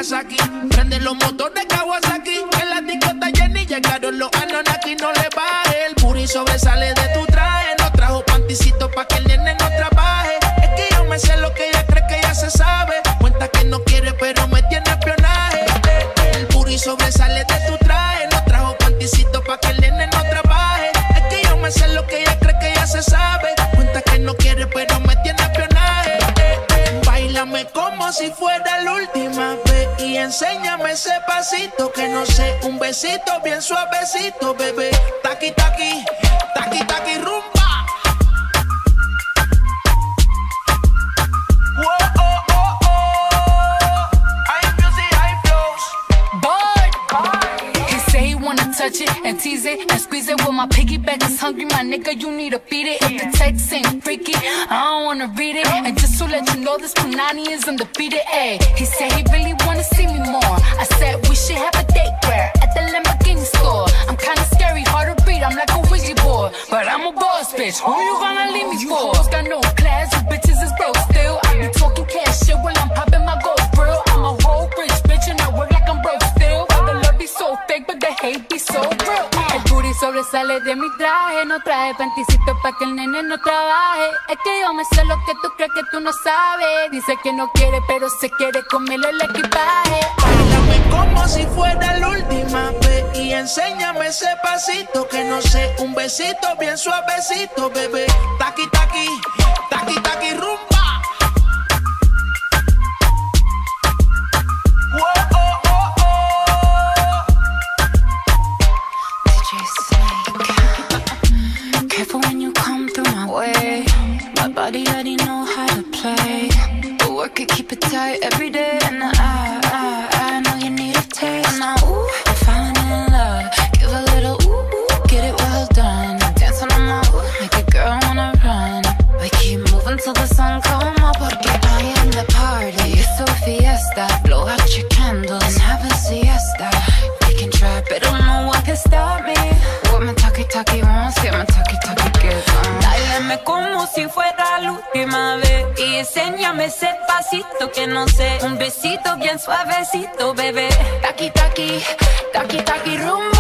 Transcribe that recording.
Kawasaki. Prende los motores Kawasaki. En la discota Jenny llegaron los Anunnaki. No le baje, el booty sobresale de tu traje. No trajo panticito pa' que el nene no trabaje. Es que yo me sé lo que ella cree que ya se sabe. Cuenta que no quiere pero me tiene espionaje. El booty sobresale de tu traje. No trajo panticito pa' que el nene no trabaje. Es que yo me sé lo que ella cree que ya se sabe. Cuenta que no quiere pero me tiene espionaje. Báilame como si fuera la última vez y enséñame ese pasito que no sé, un besito bien suavecito, bebé. Taqui taqui, taqui taqui rumba. Touch it and tease it and squeeze it. Well, my piggyback is hungry, my nigga, you need to beat it. If the text ain't freaky, I don't wanna read it. And just to let you know, this Punani is undefeated. Ayy, he said he really wanna see me more. I said we should have a date where at the Lamborghini store. I'm kinda scary, hard to read, I'm like a Ouija board, but I'm a boss bitch. Who you gonna leave me for? Got no class, you bitches is broke still. I be talking cash shit while I'm popping my gold grill. I'm a whole rich bitch and I work like I'm broke still. But the love be so fake, but the hate be so real. El booty sobresale de mi traje. No traje panticito pa' que el nene no trabaje. Es que yo me sé lo que tú crees que tú no sabes. Dice que no quiere pero se quiere comerle el equipaje. Báilame como si fuera la última vez y enséñame ese pasito que no sé, un besito bien suavecito, bebé. Taqui taqui, taqui taqui rumba. Careful when you come through my way. My body already know how to play. But work it, keep it tight every day. And I know you need a taste. And now, ooh, I'm falling in love. Give a little ooh, get it well done. Dancing on my ooh, make a girl wanna run. We keep moving till the sun come up. Porque I am the party. It's a fiesta. Blow out your candles and have a siesta. We can try, but no one can stop me. What my talkie wants, get my talkie gets on. Dáleme como si fuera la última vez y enséñame ese pasito que no sé, un besito bien suavecito, bebé. Taqui taqui, taqui taqui rumba.